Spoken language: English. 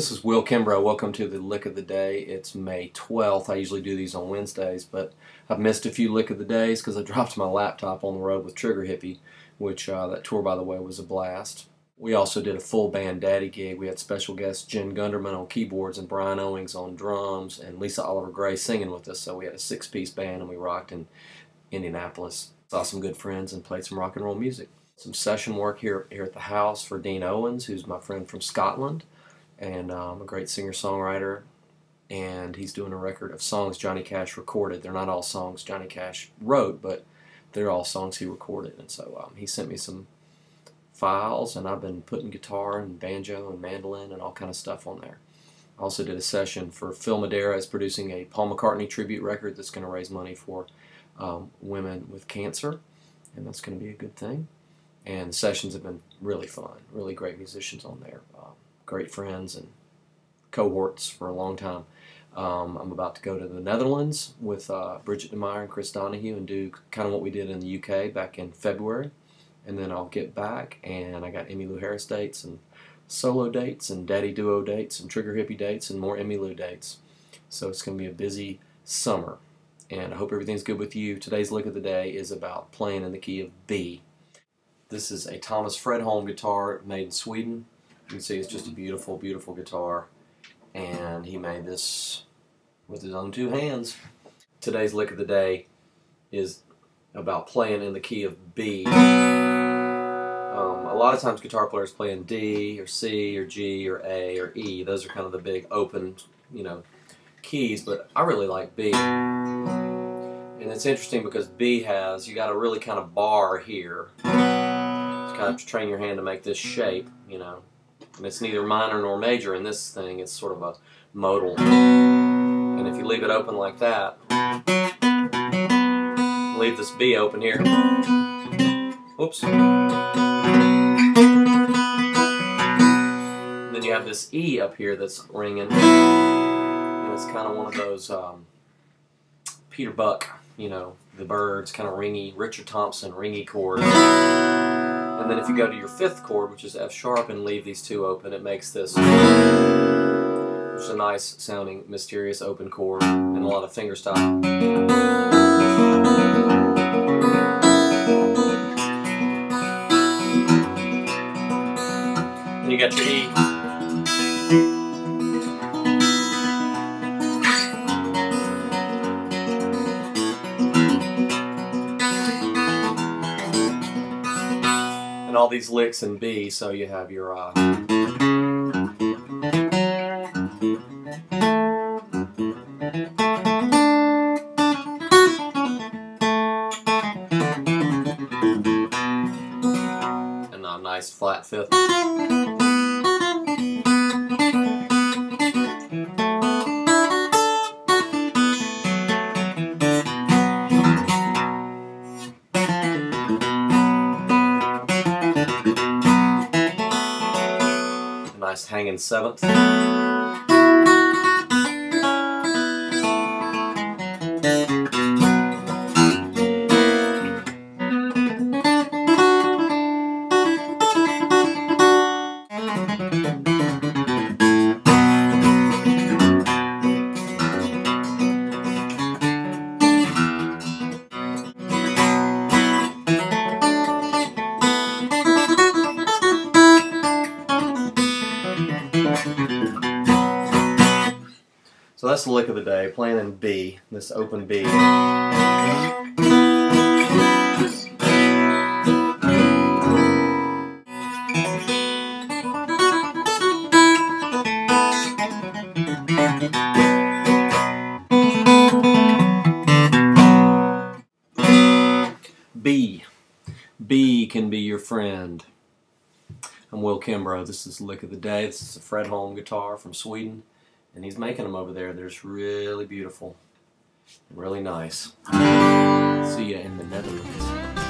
This is Will Kimbrough. Welcome to the Lick of the Day. It's May 12th. I usually do these on Wednesdays, but I've missed a few Lick of the Days because I dropped my laptop on the road with Trigger Hippy, which that tour, by the way, was a blast. We also did a full band daddy gig. We had special guests Jen Gunderman on keyboards and Brian Owings on drums and Lisa Oliver Gray singing with us. So we had a six-piece band and we rocked in Indianapolis. Saw some good friends and played some rock and roll music. Some session work here at the house for Dean Owens, who's my friend from Scotland, and a great singer-songwriter, and he's doing a record of songs Johnny Cash recorded. They're not all songs Johnny Cash wrote, but they're all songs he recorded. And so he sent me some files, and I've been putting guitar and banjo and mandolin and all kind of stuff on there. I also did a session for Phil Madeira is producing a Paul McCartney tribute record that's going to raise money for women with cancer, and that's going to be a good thing. And the sessions have been really fun, really great musicians on there. Great friends and cohorts for a long time. I'm about to go to the Netherlands with Bridget DeMeyer and Chris Donahue and do kind of what we did in the UK back in February. And then I'll get back, and I got Emmylou Harris dates and solo dates and daddy duo dates and Trigger Hippy dates and more Emmylou dates. So it's going to be a busy summer. And I hope everything's good with you. Today's Lick of the Day is about playing in the key of B. This is a Thomas Fredholm guitar made in Sweden. You can see it's just a beautiful, beautiful guitar, and he made this with his own two hands. Today's Lick of the Day is about playing in the key of B. A lot of times guitar players play in D or C or G or A or E. Those are kind of the big open, keys, but I really like B. And it's interesting because B has, you got a really kind of bar here. Just kind of train your hand to make this shape, And it's neither minor nor major in this thing. It's sort of a modal. And if you leave it open like that, leave this B open here. Whoops. Then you have this E up here that's ringing. And it's kind of one of those Peter Buck, the Byrds, kind of ringy, Richard Thompson ringy chords. And then if you go to your fifth chord, which is F sharp, and leave these two open, it makes this, which is a nice sounding, mysterious open chord, and a lot of fingerstyle. Then you got your E. And all these licks in B, so you have your a nice flat fifth. Nice hanging seventh. So that's the lick of the day, playing in B, this open B. B. B can be your friend. I'm Will Kimbrough. This is the Lick of the Day. This is a Fredholm guitar from Sweden. And he's making them over there. They're just really beautiful and really nice. See ya in the Netherlands.